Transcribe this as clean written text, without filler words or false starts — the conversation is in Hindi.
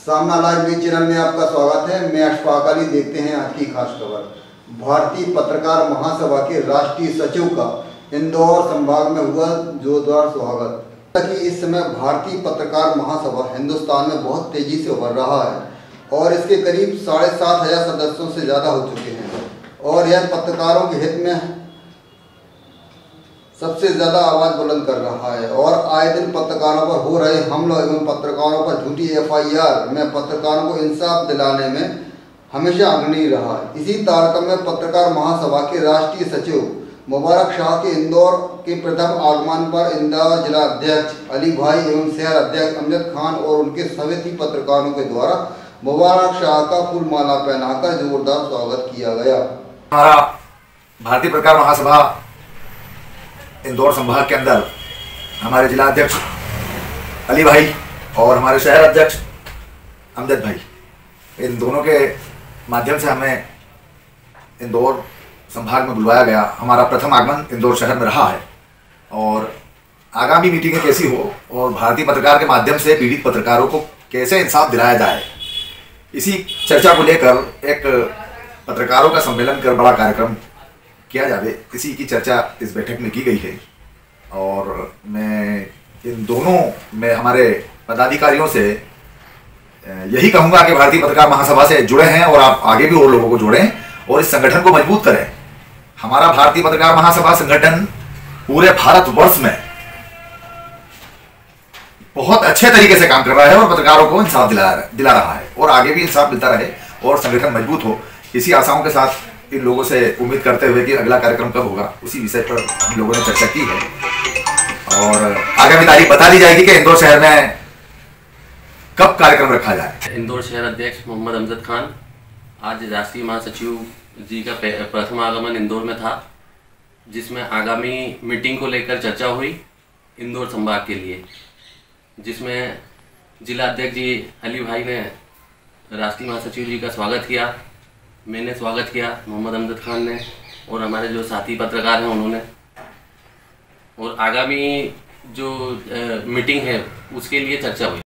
सामना लाइव न्यूज चैनल में आपका स्वागत है। मैं अशफाक अली। देखते हैं आज की खास खबर। भारतीय पत्रकार महासभा के राष्ट्रीय सचिव का इंदौर संभाग में हुआ जोरदार स्वागत। कि इस समय भारतीय पत्रकार महासभा हिंदुस्तान में बहुत तेजी से उभर रहा है और इसके करीब 7,500 सदस्यों से ज़्यादा हो चुके हैं और यह पत्रकारों के हित में सबसे ज़्यादा आवाज़ बुलंद कर रहा है और आए दिन पत्रकारों पर हो रहे हमलों एवं पत्रकारों पर झूठी FIR में पत्रकारों को इंसाफ दिलाने में हमेशा अग्रणी रहा है। इसी तारतम्य में पत्रकार महासभा के राष्ट्रीय सचिव मुबारक शाह के इंदौर के प्रथम आगमन पर इंदौर जिला अध्यक्ष अली भाई एवं शहर अध्यक्ष अमजद खान और उनके समेती पत्रकारों के द्वारा मुबारक शाह का फूल माला पहनाकर जोरदार स्वागत किया गया। हमारा भारतीय पत्रकार महासभा इंदौर संभाग के अंदर हमारे जिला अध्यक्ष अली भाई और हमारे शहर अध्यक्ष अमजद भाई, इन दोनों के माध्यम से हमें इंदौर संभाग में बुलवाया गया। हमारा प्रथम आगमन इंदौर शहर में रहा है और आगामी मीटिंगें कैसी हो और भारतीय पत्रकार के माध्यम से पीड़ित पत्रकारों को कैसे इंसाफ दिलाया जाए, इसी चर्चा को लेकर एक पत्रकारों का सम्मेलन कर बड़ा कार्यक्रम किया जाए, इसी की चर्चा इस बैठक में की गई है। और मैं इन दोनों में हमारे पदाधिकारियों से यही कहूँगा कि भारतीय पत्रकार महासभा से जुड़े हैं और आप आगे भी और लोगों को जोड़ें और इस संगठन को मजबूत करें। हमारा भारतीय पत्रकार महासभा संगठन पूरे भारतवर्ष में बहुत अच्छे तरीके से काम कर रहा है और पत्रकारों को इंसाफ दिला रहा है और आगे भी इंसाफ मिलता रहे और संगठन मजबूत हो। इसी आशाओं के साथ इन लोगों से उम्मीद करते हुए कि अगला कार्यक्रम कब होगा उसी विषय पर हम लोगों ने चर्चा की है और आगामी तारीख बता दी जाएगी कि इंदौर शहर में कब कार्यक्रम रखा जाए। इंदौर शहर अध्यक्ष मोहम्मद अमजद खान, आज राष्ट्रीय महासचिव जी का प्रथम आगमन इंदौर में था, जिसमें आगामी मीटिंग को लेकर चर्चा हुई इंदौर संभाग के लिए, जिसमें जिला अध्यक्ष जी अली भाई ने राष्ट्रीय महासचिव जी का स्वागत किया, मैंने स्वागत किया, मोहम्मद अमजद खान ने और हमारे जो साथी पत्रकार हैं उन्होंने। और आगामी जो मीटिंग है उसके लिए चर्चा हुई।